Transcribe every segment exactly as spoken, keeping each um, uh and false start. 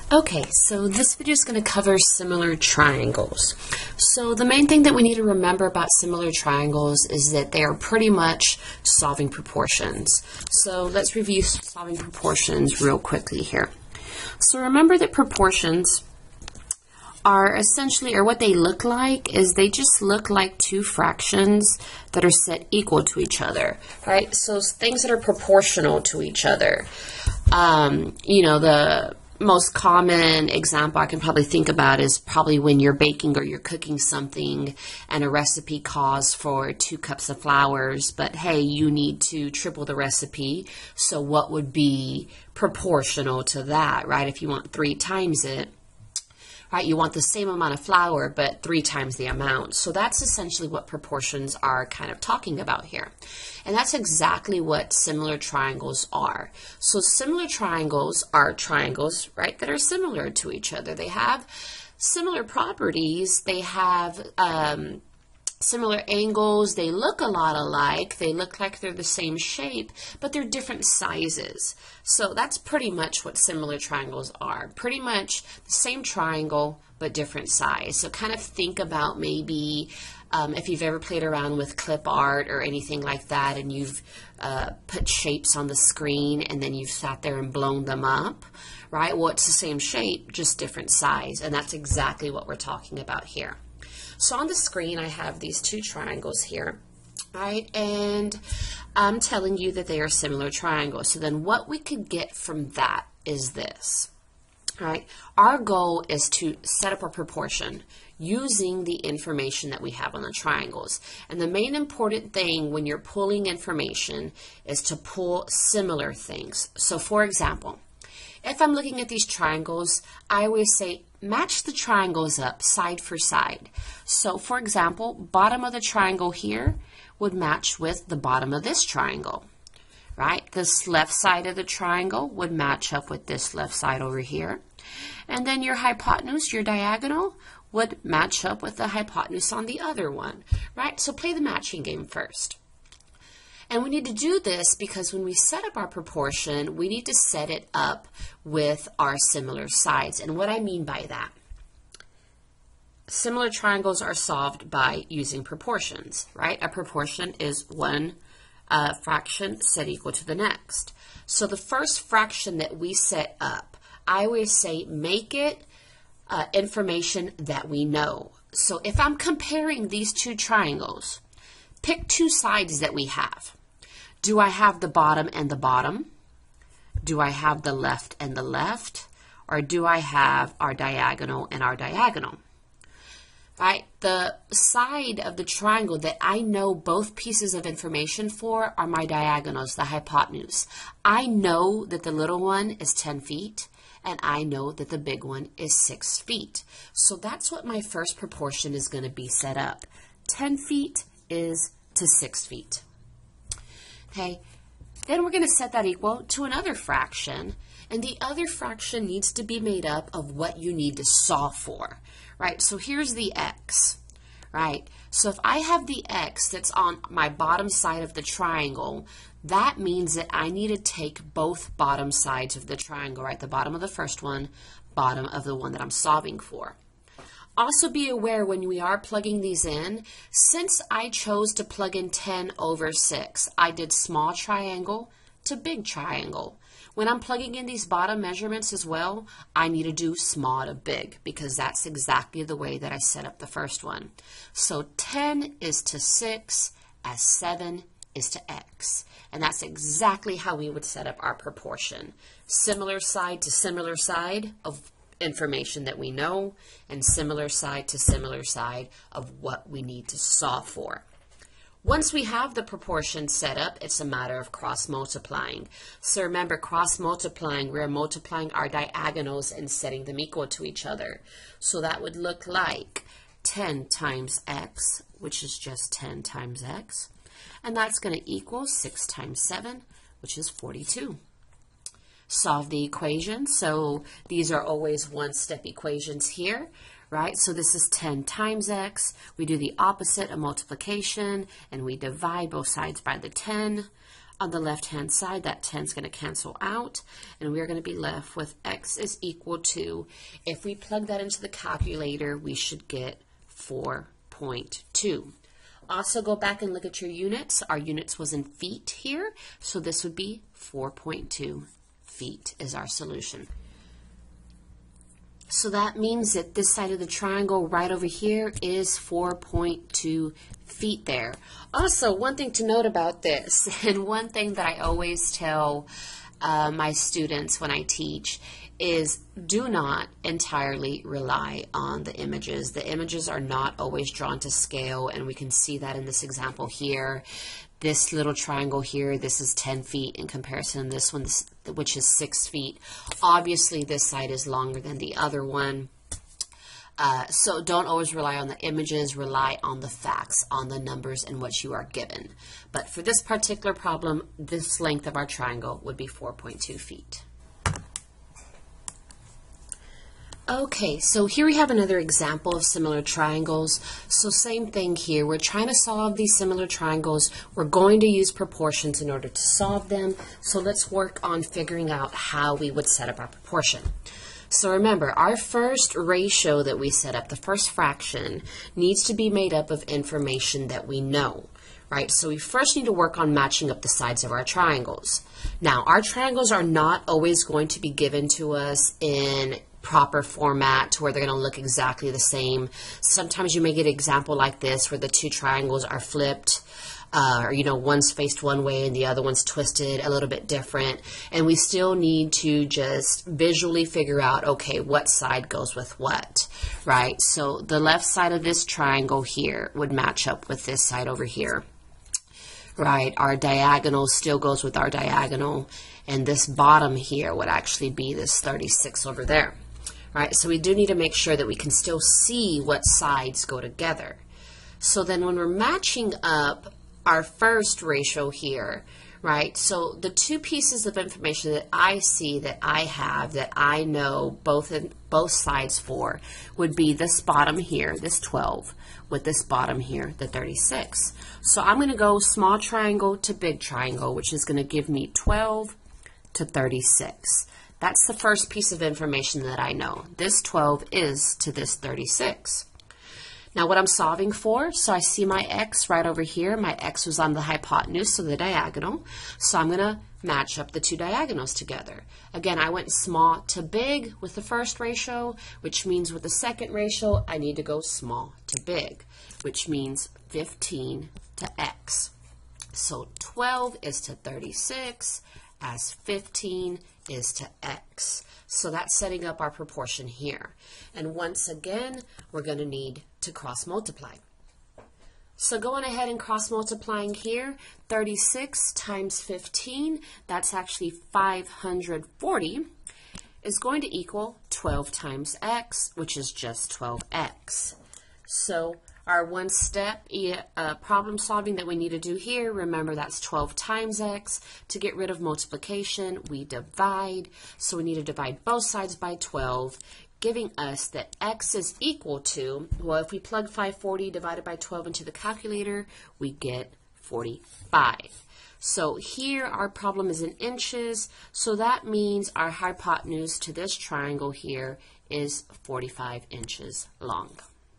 Okay, so this video is going to cover similar triangles. So the main thing that we need to remember about similar triangles is that they are pretty much solving proportions. So let's review solving proportions real quickly here. So remember that proportions are essentially, or what they look like, is they just look like two fractions that are set equal to each other, right? So things that are proportional to each other. Um, you know, the most common example I can probably think about is probably when you're baking or you're cooking something and a recipe calls for two cups of flours, but hey, you need to triple the recipe. So what would be proportional to that, right? If you want three times it, right, you want the same amount of flour, but three times the amount. So that's essentially what proportions are kind of talking about here. And that's exactly what similar triangles are. So similar triangles are triangles, right, that are similar to each other. They have similar properties. They have um, similar angles. They look a lot alike. They look like they're the same shape, but they're different sizes. So that's pretty much what similar triangles are. Pretty much the same triangle, but different size. So kind of think about maybe um, if you've ever played around with clip art or anything like that, and you've uh, put shapes on the screen and then you've sat there and blown them up, right? Well, it's the same shape, just different size. And that's exactly what we're talking about here. So on the screen, I have these two triangles here, right? And I'm telling you that they are similar triangles. So then what we could get from that is this, right? Our goal is to set up a proportion using the information that we have on the triangles. And the main important thing when you're pulling information is to pull similar things. So for example, if I'm looking at these triangles, I always say match the triangles up side for side. So for example, bottom of the triangle here would match with the bottom of this triangle, right? This left side of the triangle would match up with this left side over here. And then your hypotenuse, your diagonal, would match up with the hypotenuse on the other one, right? So play the matching game first. And we need to do this because when we set up our proportion, we need to set it up with our similar sides. And what I mean by that, similar triangles are solved by using proportions, right? A proportion is one uh, fraction set equal to the next. So the first fraction that we set up, I always say make it uh, information that we know. So if I'm comparing these two triangles, pick two sides that we have. Do I have the bottom and the bottom? Do I have the left and the left? Or do I have our diagonal and our diagonal? Right? The side of the triangle that I know both pieces of information for are my diagonals, the hypotenuse. I know that the little one is ten feet, and I know that the big one is six feet. So that's what my first proportion is going to be set up. ten feet is to six feet. Okay, then we're going to set that equal to another fraction, and the other fraction needs to be made up of what you need to solve for, right? So here's the x, right? So if I have the x that's on my bottom side of the triangle, that means that I need to take both bottom sides of the triangle, right? The bottom of the first one, bottom of the one that I'm solving for. Also be aware when we are plugging these in, since I chose to plug in ten over six, I did small triangle to big triangle. When I'm plugging in these bottom measurements as well, I need to do small to big because that's exactly the way that I set up the first one. So ten is to six as seven is to x. And that's exactly how we would set up our proportion. Similar side to similar side of information that we know, and similar side to similar side of what we need to solve for. Once we have the proportion set up, it's a matter of cross multiplying. So remember, cross multiplying, we're multiplying our diagonals and setting them equal to each other. So that would look like ten times x, which is just ten times x, and that's going to equal six times seven, which is forty-two. Solve the equation. So these are always one-step equations here, right? So this is ten times x. We do the opposite of multiplication, and we divide both sides by the ten. On the left-hand side, that ten is going to cancel out, and we're going to be left with x is equal to, if we plug that into the calculator, we should get four point two. Also go back and look at your units. Our units was in feet here, so this would be four point two feet is our solution. So that means that this side of the triangle right over here is four point two feet there. Also, one thing to note about this, and one thing that I always tell uh, my students when I teach, is do not entirely rely on the images. The images are not always drawn to scale, and we can see that in this example here. This little triangle here, this is ten feet in comparison to this one, which is six feet. Obviously, this side is longer than the other one. Uh, so don't always rely on the images, rely on the facts, on the numbers and what you are given. But for this particular problem, this length of our triangle would be four point two feet. Okay, so here we have another example of similar triangles. So same thing here. We're trying to solve these similar triangles. We're going to use proportions in order to solve them. So let's work on figuring out how we would set up our proportion. So remember, our first ratio that we set up, the first fraction, needs to be made up of information that we know, right? So we first need to work on matching up the sides of our triangles. Now, our triangles are not always going to be given to us in proper format to where they're going to look exactly the same. Sometimes you may get an example like this where the two triangles are flipped, uh, or you know, one's faced one way and the other one's twisted a little bit different, and we still need to just visually figure out, okay, what side goes with what, right? So the left side of this triangle here would match up with this side over here, right? Our diagonal still goes with our diagonal, and this bottom here would actually be this thirty-six over there. Right, so we do need to make sure that we can still see what sides go together. So then when we're matching up our first ratio here, right, so the two pieces of information that I see that I have that I know both in, both sides for would be this bottom here, this twelve, with this bottom here, the thirty-six. So I'm going to go small triangle to big triangle, which is going to give me twelve to thirty-six. That's the first piece of information that I know. This twelve is to this thirty-six. Now what I'm solving for, so I see my x right over here. My x was on the hypotenuse, so the diagonal. So I'm going to match up the two diagonals together. Again, I went small to big with the first ratio, which means with the second ratio, I need to go small to big, which means fifteen to x. So twelve is to thirty-six, as fifteen is to x. So that's setting up our proportion here. And once again, we're going to need to cross multiply. So going ahead and cross multiplying here, thirty-six times fifteen, that's actually five hundred forty, is going to equal twelve times x, which is just twelve x. So our one step uh, problem solving that we need to do here, remember that's twelve times x. To get rid of multiplication, we divide. So we need to divide both sides by twelve, giving us that x is equal to, well, if we plug five hundred forty divided by twelve into the calculator, we get forty-five. So here our problem is in inches, so that means our hypotenuse to this triangle here is forty-five inches long.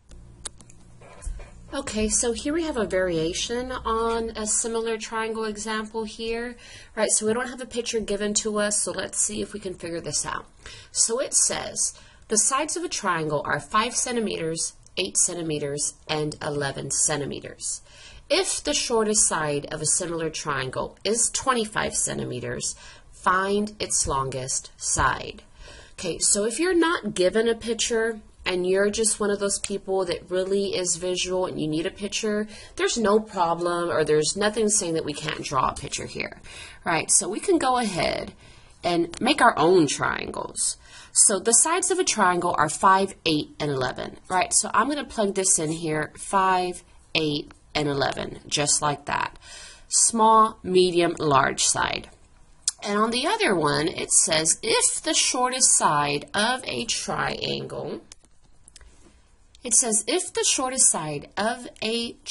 Okay, so here we have a variation on a similar triangle example here, right? So we don't have a picture given to us, so let's see if we can figure this out. So it says the sides of a triangle are five centimeters, eight centimeters, and eleven centimeters. If the shortest side of a similar triangle is twenty-five centimeters, find its longest side. Okay, so if you're not given a picture, and you're just one of those people that really is visual and you need a picture, there's no problem, or there's nothing saying that we can't draw a picture here, right? So we can go ahead and make our own triangles. So the sides of a triangle are five, eight, and eleven, right? So I'm going to plug this in here, five, eight, and eleven, just like that. Small, medium, large side. And on the other one, it says if the shortest side of a triangle It says if the shortest side of a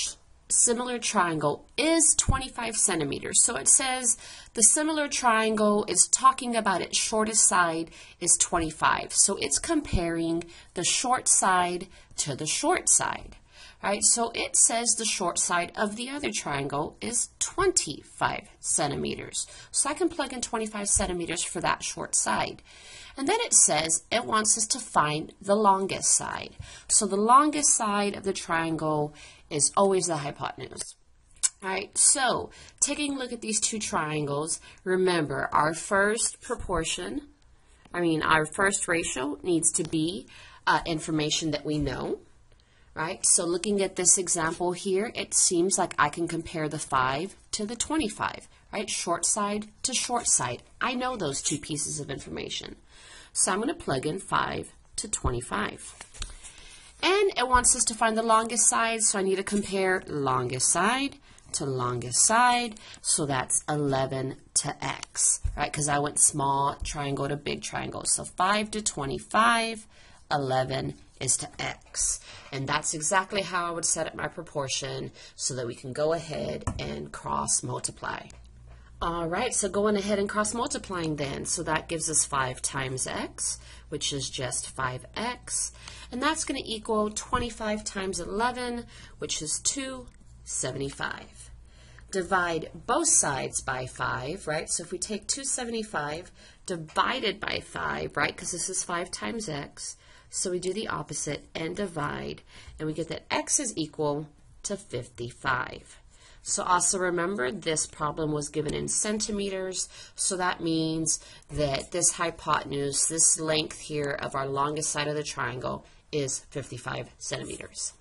similar triangle is twenty-five centimeters. So it says the similar triangle is talking about its shortest side is twenty-five. So it's comparing the short side to the short side. Right? So it says the short side of the other triangle is twenty-five centimeters. So I can plug in twenty-five centimeters for that short side. And then it says it wants us to find the longest side. So the longest side of the triangle is always the hypotenuse. All right, so taking a look at these two triangles, remember our first proportion, I mean our first ratio needs to be uh, information that we know. Right? So looking at this example here, it seems like I can compare the five to the twenty-five, right? Short side to short side. I know those two pieces of information. So I'm going to plug in five to twenty-five. And it wants us to find the longest side, so I need to compare longest side to longest side. So that's eleven to x, right? Because I went small triangle to big triangle. So five to twenty-five, eleven is to x. And that's exactly how I would set up my proportion so that we can go ahead and cross multiply. All right, so going ahead and cross multiplying then. So that gives us five times x, which is just five x. And that's going to equal twenty-five times eleven, which is two hundred seventy-five. Divide both sides by five, right? So if we take two hundred seventy-five divided by five, right, because this is five times x, so we do the opposite and divide, and we get that x is equal to fifty-five. So also remember, this problem was given in centimeters, so that means that this hypotenuse, this length here of our longest side of the triangle, is fifty-five centimeters.